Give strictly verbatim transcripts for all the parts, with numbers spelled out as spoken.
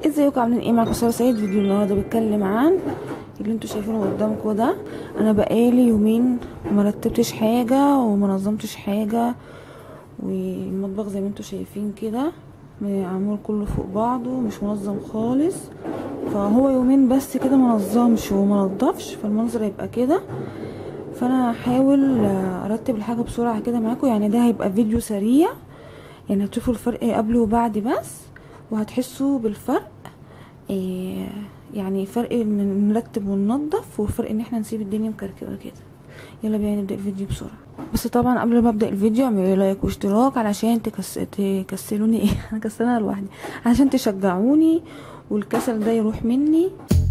ازيكم عاملين ايه؟ معاكم ساره سعيد. فيديو النهارده بيتكلم عن اللي انتوا شايفينه قدامكم ده. انا بقالي يومين ما رتبتش حاجه وما نظمتش حاجه، والمطبخ زي ما انتوا شايفين كده معمول كله فوق بعضه مش منظم خالص. فهو يومين بس كده ما نظمش وما نضفش، فالمنظر هيبقى كده. فانا هحاول ارتب الحاجه بسرعه كده معاكم، يعني ده هيبقى فيديو سريع، يعني هتشوفوا الفرق قبل وبعد بس، وهتحسوا بالفرق. إيه يعني فرق ان نرتب وننظف، وفرق ان احنا نسيب الدنيا مكركبه كده. يلا بينا نبدا الفيديو بسرعه. بس طبعا قبل ما ابدا الفيديو اعملوا لايك واشتراك علشان تكس... تكسلوني ايه انا كسلانه لوحدي، علشان تشجعوني والكسل ده يروح مني.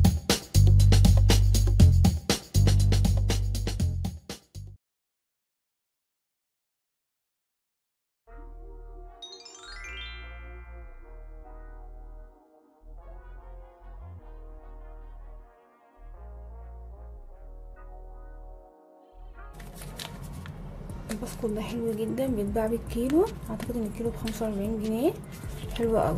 البسكوت ده حلو جدا، بيتباع بالكيلو، اعتقد ان الكيلو بخمسة واربعين جنيه، حلو قوي.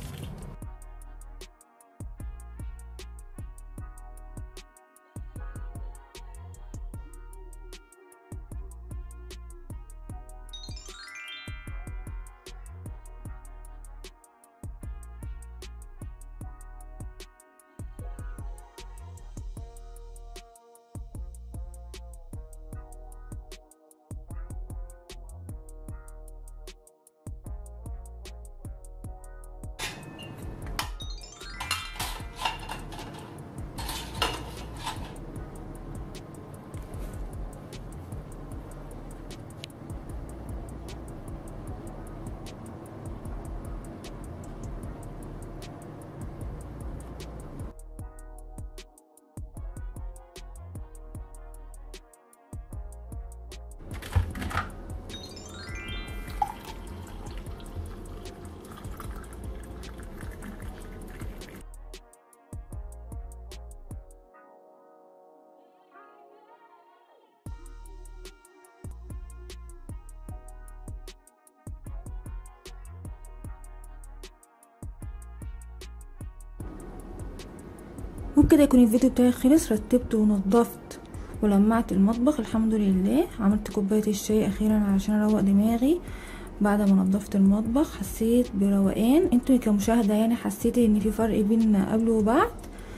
وبكده يكون الفيديو بتاعي خلص. رتبت ونظفت ولمعت المطبخ الحمد لله. عملت كوبايه الشاي اخيرا علشان اروق دماغي بعد ما نظفت المطبخ. حسيت بروقان، انتوا كمشاهده يعني حسيتي ان في فرق بين قبل وبعد.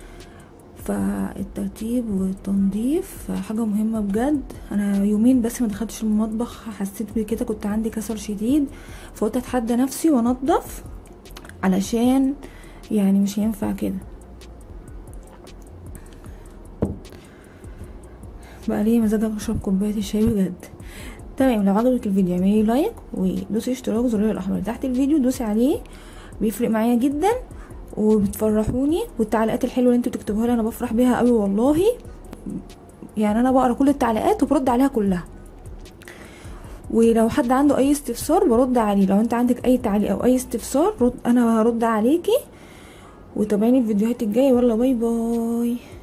فالترتيب والتنظيف حاجه مهمه بجد. انا يومين بس ما دخلتش المطبخ، حسيت بكده، كنت عندي كسل شديد، فقلت اتحدى نفسي وانضف علشان يعني مش هينفع كده. بقى ليه مزاج اشرب كوبايه الشاي بجد. تمام، لو عجبك الفيديو اعملي لايك ودوسي اشتراك، زرار الاحمر تحت الفيديو دوسي عليه، بيفرق معايا جدا وبتفرحوني. والتعليقات الحلوه اللي انتوا بتكتبوها لي انا بفرح بيها قوي والله، يعني انا بقرا كل التعليقات وبرد عليها كلها. ولو حد عنده اي استفسار برد عليه، لو انت عندك اي تعليق او اي استفسار رد، انا هرد عليكي. وتابعيني الفيديوهات الجايه. والله باي باي.